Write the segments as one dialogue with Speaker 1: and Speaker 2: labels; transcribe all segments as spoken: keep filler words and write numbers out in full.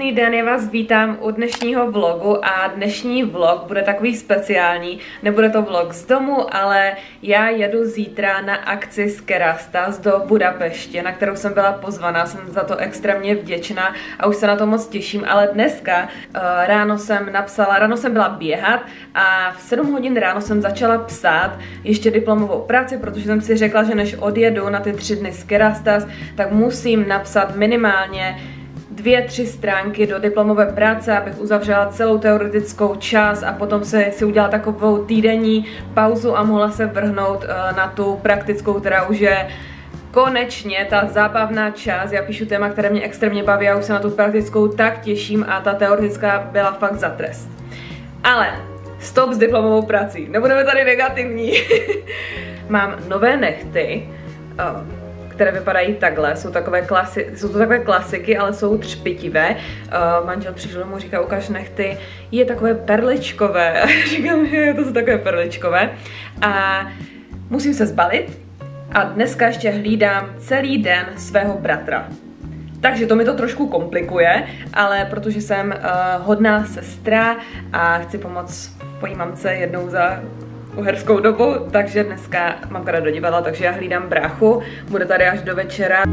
Speaker 1: Krásný den, já vás vítám u dnešního vlogu a dnešní vlog bude takový speciální. Nebude to vlog z domu, ale já jedu zítra na akci z Kerastase do Budapeště, na kterou jsem byla pozvaná, jsem za to extrémně vděčná a už se na to moc těším, ale dneska uh, ráno jsem napsala, ráno jsem byla běhat a v sedm hodin ráno jsem začala psát ještě diplomovou práci, protože jsem si řekla, že než odjedu na ty tři dny z Kerastase, tak musím napsat minimálně dvě, tři stránky do diplomové práce, abych uzavřela celou teoretickou část a potom se si udělala takovou týdenní pauzu a mohla se vrhnout uh, na tu praktickou, která už je konečně ta zábavná část. Já píšu téma, které mě extrémně baví, já už se na tu praktickou tak těším a ta teoretická byla fakt za trest. Ale stop s diplomovou prací, nebudeme tady negativní. Mám nové nehty, uh, které vypadají takhle, jsou, takové klasi jsou to takové klasiky, ale jsou třpitivé. Uh, manžel přišel domů, říká, ukáž nehty, je takové perličkové. Říkám, že to jsou takové perličkové. A musím se zbalit a dneska ještě hlídám celý den svého bratra. Takže to mi to trošku komplikuje, ale protože jsem uh, hodná sestra a chci pomoct mojí mamce jednou za uherskou dobu, takže dneska mám kada do divadla, takže já hlídám bráchu, bude tady až do večera.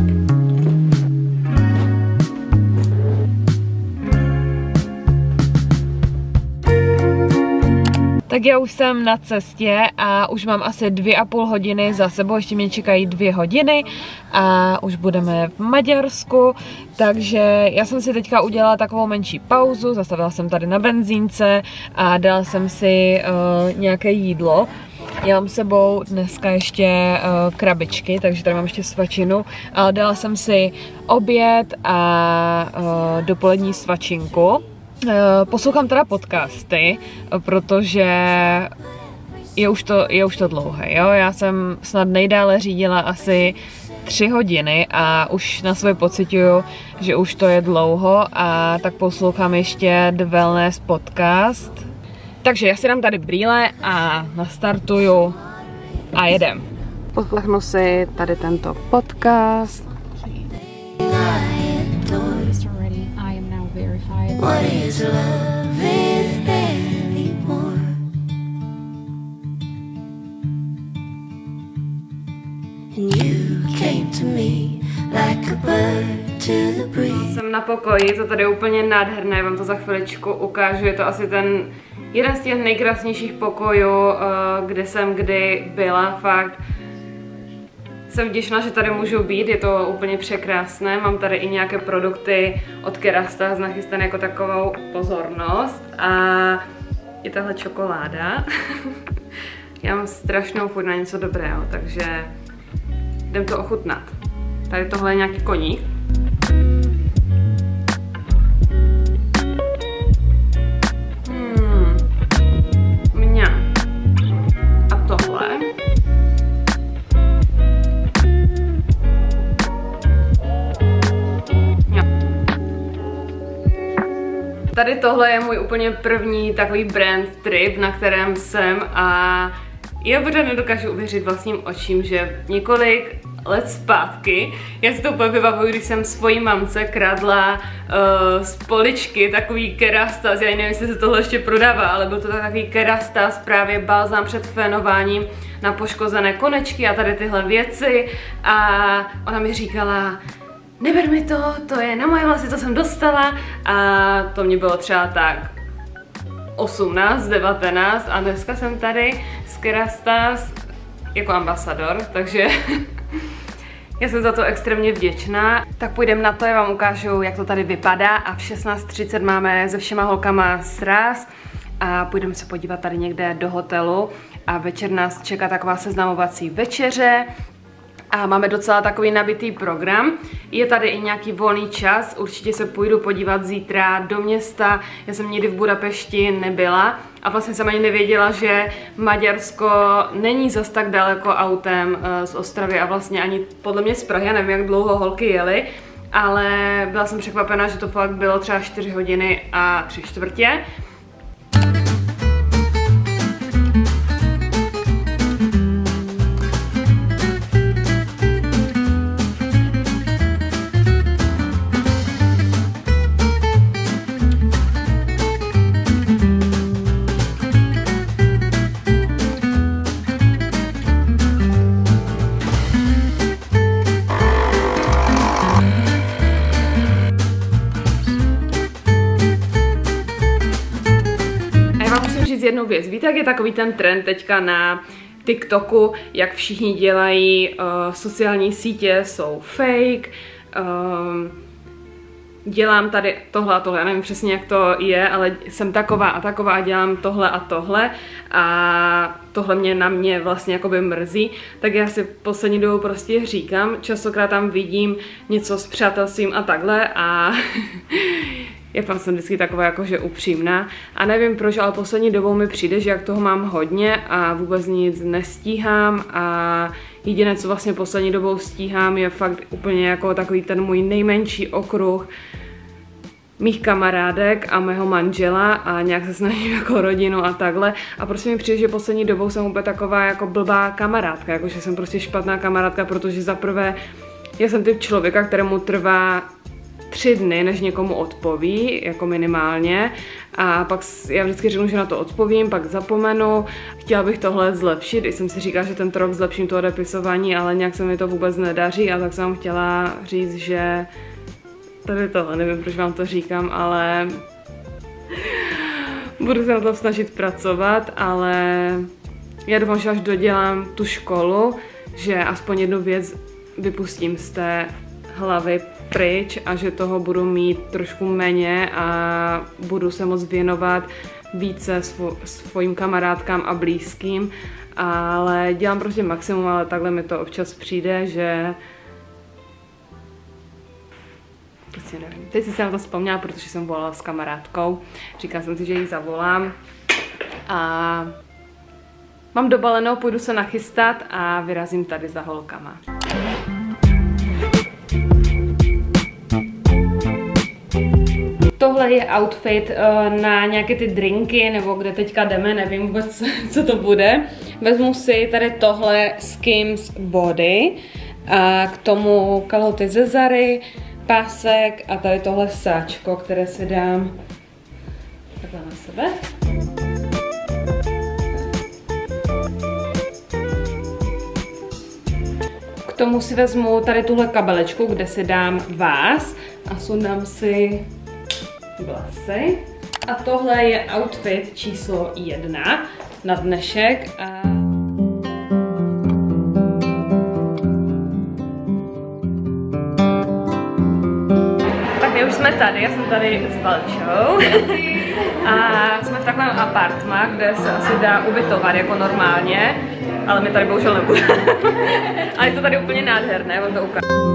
Speaker 1: Tak já už jsem na cestě a už mám asi dvě a půl hodiny za sebou, ještě mě čekají dvě hodiny a už budeme v Maďarsku, takže já jsem si teďka udělala takovou menší pauzu, zastavila jsem tady na benzínce a dala jsem si uh, nějaké jídlo. Já mám s sebou dneska ještě uh, krabičky, takže tady mám ještě svačinu, ale dala jsem si oběd a uh, dopolední svačinku. Poslouchám teda podcasty, protože je už to, je už to dlouhé, jo? Já jsem snad nejdále řídila asi tři hodiny a už na sobě pociťuju, že už to je dlouho a tak poslouchám ještě The Wellness podcast. Takže já si dám tady brýle a nastartuju a jedem. Poslechnu si tady tento podcast. What is love anymore? And you came to me like a bird to the breeze. Jsem na pokoji, to tady je úplně nádherné, vám to za chviličku ukážu, je to asi ten jeden z těch nejkrásnějších pokojů, kde jsem kdy byla, fakt. Jsem vděčná, že tady můžu být, je to úplně překrásné. Mám tady i nějaké produkty od Kerastase nachystané jako takovou pozornost. A je tahle čokoláda. Já mám strašnou chuť na něco dobrého, takže jdem to ochutnat. Tady tohle je nějaký koník. Hmm. Mňam. A tohle. Tady tohle je můj úplně první takový brand trip, na kterém jsem a já pořád nedokážu uvěřit vlastním očím, že několik let zpátky, já si to úplně vybavuju, když jsem svojí mamce kradla uh, z poličky takový Kerastase, já nevím, jestli se tohle ještě prodává, ale byl to takový Kerastase, právě balzám před fénováním na poškozené konečky a tady tyhle věci a ona mi říkala, neber mi to, to je na moje vlasy, to jsem dostala a to mě bylo třeba tak osmnáct, devatenáct a dneska jsem tady z Kerastase jako ambasador, takže já jsem za to extrémně vděčná. Tak půjdeme na to, já vám ukážu, jak to tady vypadá a v šestnáct třicet máme se všema holkama sraz a půjdeme se podívat tady někde do hotelu a večer nás čeká taková seznamovací večeře. A máme docela takový nabitý program. Je tady i nějaký volný čas, určitě se půjdu podívat zítra do města. Já jsem nikdy v Budapešti nebyla a vlastně jsem ani nevěděla, že Maďarsko není zas tak daleko autem z Ostravy a vlastně ani podle mě z Prahy, já nevím, jak dlouho holky jely, ale byla jsem překvapená, že to fakt bylo třeba čtyři hodiny a tři čtvrtě. věc. Víte, jak je takový ten trend teďka na TikToku, jak všichni dělají uh, sociální sítě, jsou fake, um, dělám tady tohle a tohle, já nevím přesně, jak to je, ale jsem taková a taková a dělám tohle a tohle a tohle mě na mě vlastně jakoby mrzí, tak já si poslední dobou prostě říkám, častokrát tam vidím něco s přátelstvím a takhle a já tam jsem vždycky taková jakože upřímná a nevím proč, ale poslední dobou mi přijde, že jak toho mám hodně a vůbec nic nestíhám a jediné, co vlastně poslední dobou stíhám, je fakt úplně jako takový ten můj nejmenší okruh mých kamarádek a mého manžela a nějak se snažím jako rodinu a takhle a prostě mi přijde, že poslední dobou jsem úplně taková jako blbá kamarádka, jakože jsem prostě špatná kamarádka, protože zaprvé já jsem typ člověka, kterému trvá tři dny, než někomu odpoví, jako minimálně. A pak já vždycky řeknu, že na to odpovím, pak zapomenu. Chtěla bych tohle zlepšit, i jsem si říkala, že tento rok zlepším to odepisování, ale nějak se mi to vůbec nedaří a tak jsem chtěla říct, že tady tohle, nevím, proč vám to říkám, ale budu se na to snažit pracovat, ale já doufám, že až dodělám tu školu, že aspoň jednu věc vypustím z té hlavy pryč a že toho budu mít trošku méně a budu se moc věnovat více svo, svojim kamarádkám a blízkým, ale dělám prostě maximum, ale takhle mi to občas přijde, že prostě nevím. Teď si se na to vzpomněla, protože jsem volala s kamarádkou, říkala jsem si, že ji zavolám a mám dobalenou, půjdu se nachystat a vyrazím tady za holkama. Tohle je outfit uh, na nějaké ty drinky, nebo kde teďka jdeme, nevím vůbec, co to bude. Vezmu si tady tohle Skims Body a k tomu kalhoty ze Zary, pásek a tady tohle sáčko, které si dám takhle na sebe. K tomu si vezmu tady tuhle kabelečku, kde si dám vás a sundám si vlasy. A tohle je outfit číslo jedna na dnešek. A tak my už jsme tady, já jsem tady s Valčou. A jsme v takovém apartmá, kde se asi dá ubytovat jako normálně, ale my tady bohužel nebudeme. Ale je to tady úplně nádherné, vám to ukážu.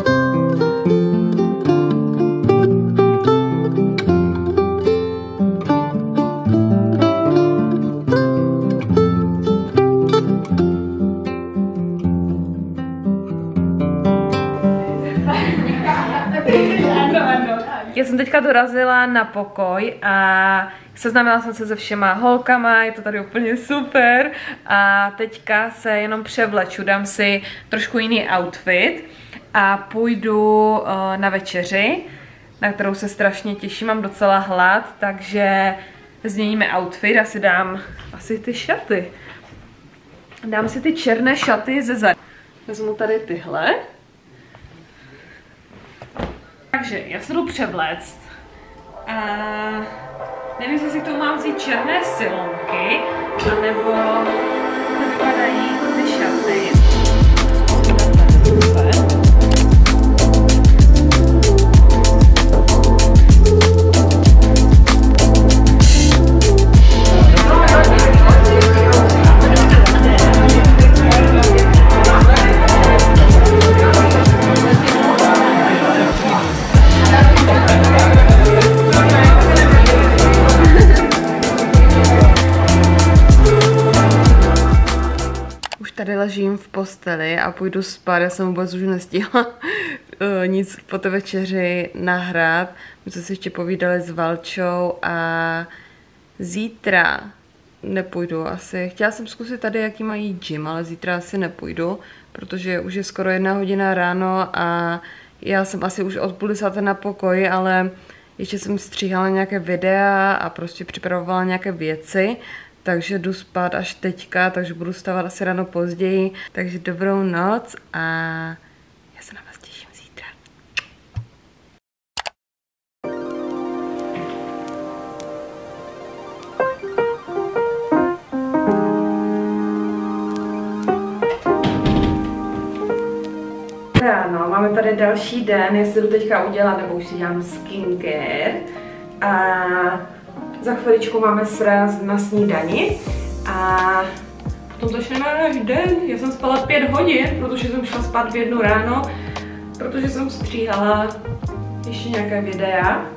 Speaker 1: Já jsem teďka dorazila na pokoj a seznámila jsem se se všema holkama, je to tady úplně super a teďka se jenom převleču, dám si trošku jiný outfit a půjdu uh, na večeři, na kterou se strašně těším, mám docela hlad, takže změníme outfit a si dám asi ty šaty. Dám si ty černé šaty ze Zary. Vezmu tady tyhle. Takže já se jdu převléct a nevím, jestli si k tomu mám vzít černé silonky, anebo vypadají ty šaty. Tady ležím v posteli a půjdu spát, já jsem vůbec už nestihla nic po té večeři nahrát. My jsme si ještě povídali s Valčou a zítra nepůjdu asi. Chtěla jsem zkusit tady, jaký mají gym, ale zítra asi nepůjdu, protože už je skoro jedna hodina ráno a já jsem asi už od půl desáté na pokoji, ale ještě jsem stříhala nějaké videa a prostě připravovala nějaké věci. Takže jdu spát až teďka, takže budu stávat asi ráno později. Takže dobrou noc a já se na vás těším zítra. další den, já si jdu teďka udělat, nebo už si dělám skincare. A za chviličku máme sraz na snídani. A potom začneme náš den. Já jsem spala pět hodin, protože jsem šla spát v jednu ráno, protože jsem stříhala ještě nějaké videa.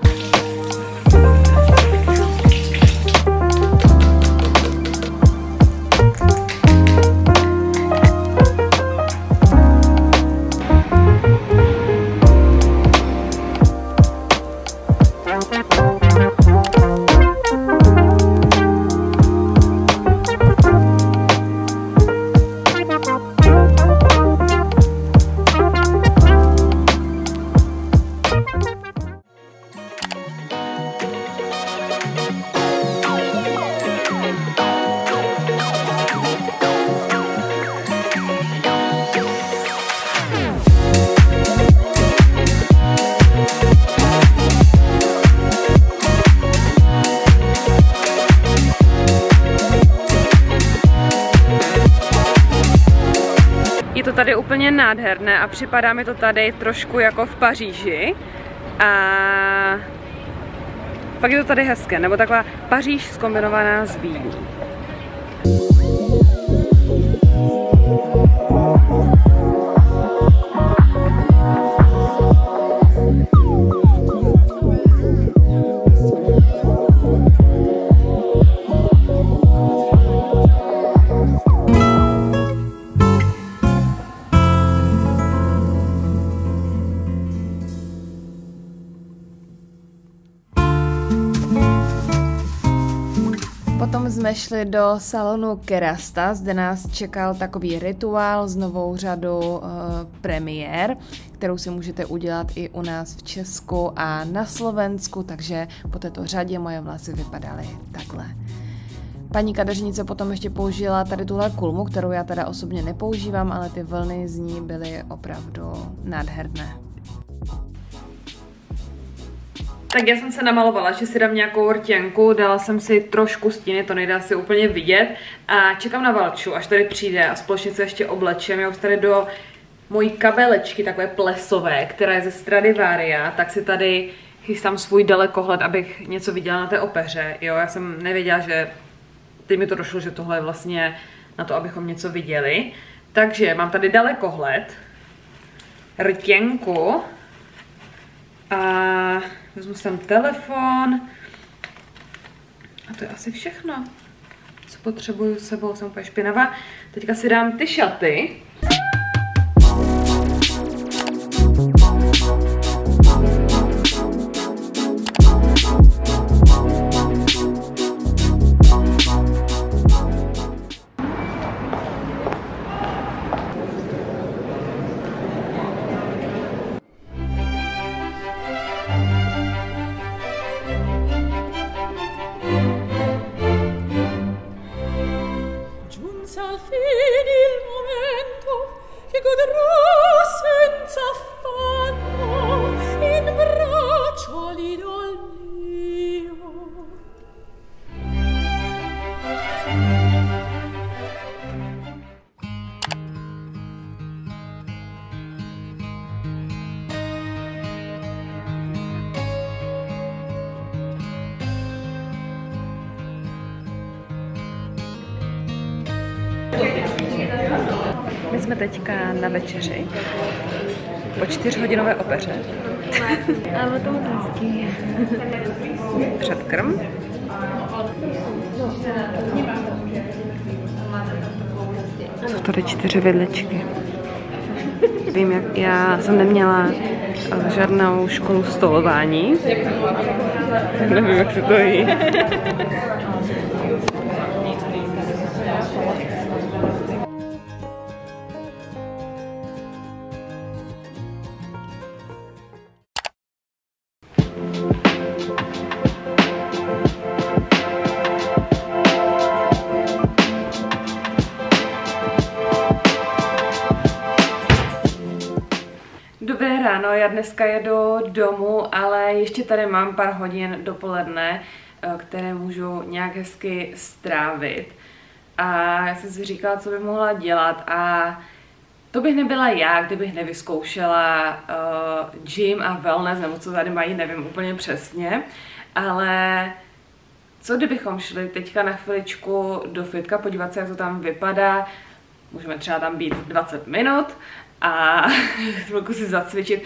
Speaker 1: Je to tady úplně nádherné a připadá mi to tady trošku jako v Paříži. A pak je to tady hezké, nebo taková Paříž zkombinovaná s Vídní. Potom jsme šli do salonu Kerasta, zde nás čekal takový rituál s novou řadou uh, premiér, kterou si můžete udělat i u nás v Česku a na Slovensku, takže po této řadě moje vlasy vypadaly takhle. Paní kadeřnice potom ještě použila tady tuhle kulmu, kterou já teda osobně nepoužívám, ale ty vlny z ní byly opravdu nádherné. Tak já jsem se namalovala, že si dám nějakou rtěnku, dala jsem si trošku stíny, to nejde asi úplně vidět a čekám na Valču, až tady přijde a společně se ještě oblečem. Já už tady do mojí kabelečky, takové plesové, která je ze Stradivaria, tak si tady chystám svůj dalekohled, abych něco viděla na té opeře. Jo, já jsem nevěděla, že teď mi to došlo, že tohle je vlastně na to, abychom něco viděli. Takže mám tady dalekohled, rtěnku a vezmu sem telefon a to je asi všechno, co potřebuju s sebou, jsem úplně špinavá. Teďka si dám ty šaty.
Speaker 2: Al fine il momento che godrò senza affanno in braccio all'idol mio.
Speaker 1: My jsme teďka na večeři po čtyřhodinové opeře.
Speaker 2: Ale to moc hezký.
Speaker 1: Předkrm. Jsou tady čtyři vidličky. Vím, jak já jsem neměla žádnou školu stolování. Nevím, jak se to jí. Dobré ráno, já dneska jedu domů, ale ještě tady mám pár hodin dopoledne, které můžu nějak hezky strávit. A já jsem si říkala, co bych mohla dělat a To bych nebyla já, kdybych nevyzkoušela uh, gym a wellness, nebo co tady mají, nevím úplně přesně, ale co kdybychom šli teďka na chviličku do fitka, podívat se, jak to tam vypadá, můžeme třeba tam být dvacet minut a chvilku si zacvičit.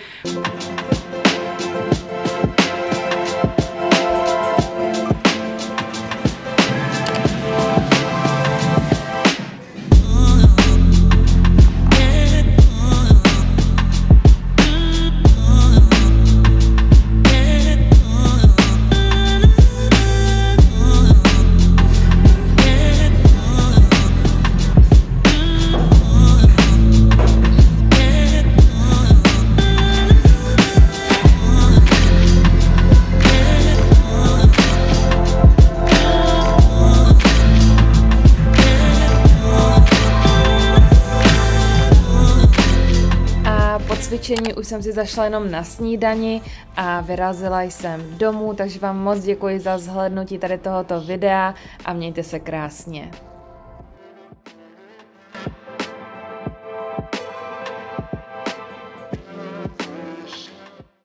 Speaker 1: Cvičení už jsem si zašla jenom na snídani a vyrazila jsem domů, takže vám moc děkuji za zhlédnutí tady tohoto videa a mějte se krásně.